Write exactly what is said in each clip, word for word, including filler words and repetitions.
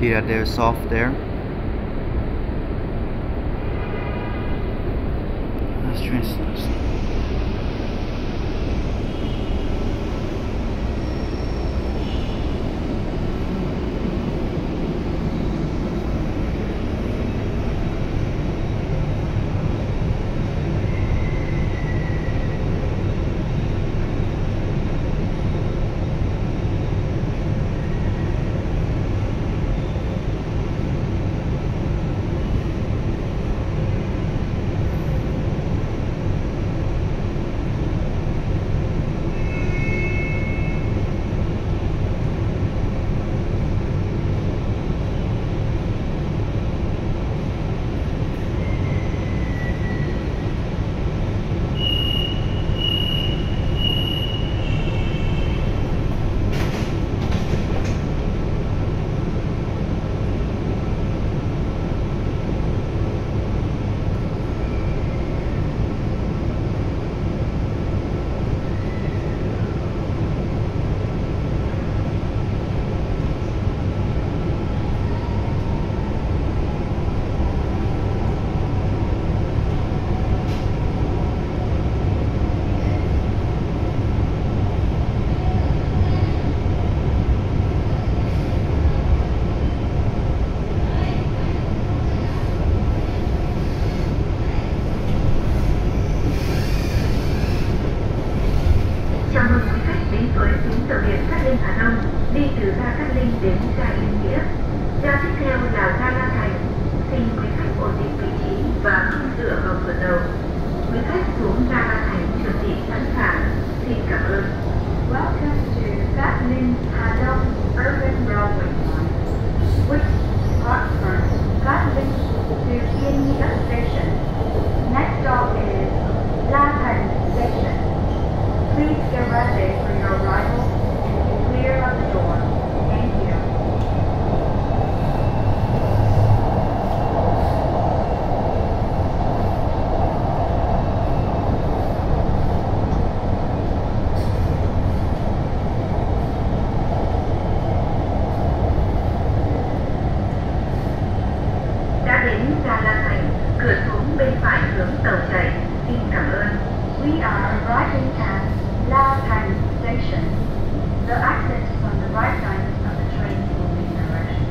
See that they're soft there. Let's try this. Chào mừng quý khách đến với tuyến tàu điện Cát Linh Hà Đông đi từ ga Cát Linh đến ga Yên Nghĩa. Ga tiếp theo là ga La Thành. Xin quý khách ổn định vị trí và không dựa vào cửa đầu. Quý khách xuống ga La Thành chuẩn bị sẵn sàng. Xin cảm ơn. Welcome to Cát Linh Hà Đông Urban Railway line, which departs from Cát Linh to Yên Nghĩa station. Next stop is La Thành station. Please get ready for your arrival and clear of the door. Thank you. Đã đến ga La Thành, cửa xuống bên phải hướng tàu chạy. Xin cảm ơn. We are arriving at La Thành station. The exit is on the right side of the train moving direction.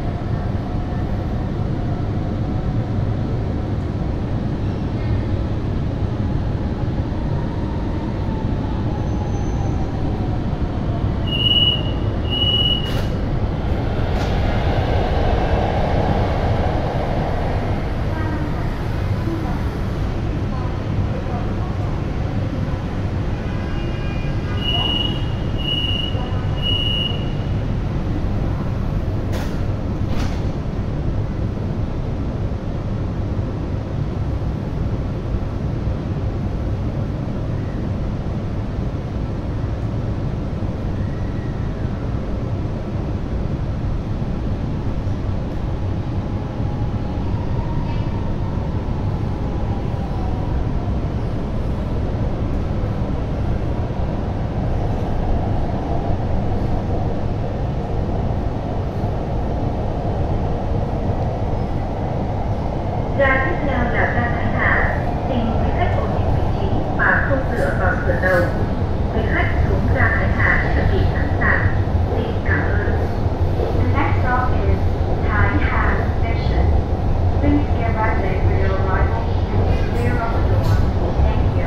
Ga tiếp theo là ga Thái Hà. Xin quý khách ổn định vị trí và không dựa vào cửa đầu. Quý khách xuống ga Thái Hà chuẩn bị sẵn sàng. Xin cảm ơn. The next stop is Thái Hà station. Please get ready for your arrival and clear of the door. Thank you.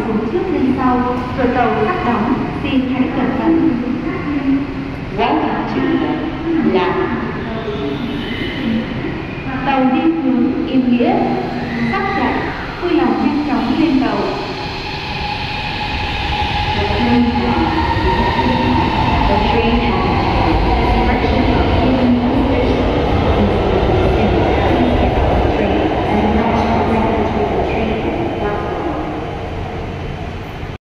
xuống trước lên sau, rồi tàu sắp đóng, xin hãy cẩn thận. Welcome to Láng. Tàu đi hướng Yên Nghĩa, sắp chạy, vui lòng nhanh chóng lên tàu.